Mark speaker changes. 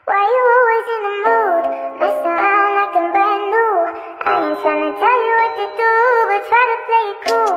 Speaker 1: Why you always in the mood? Mess around like I'm brand new. I ain't tryna tell you what to do, but try to play it cool.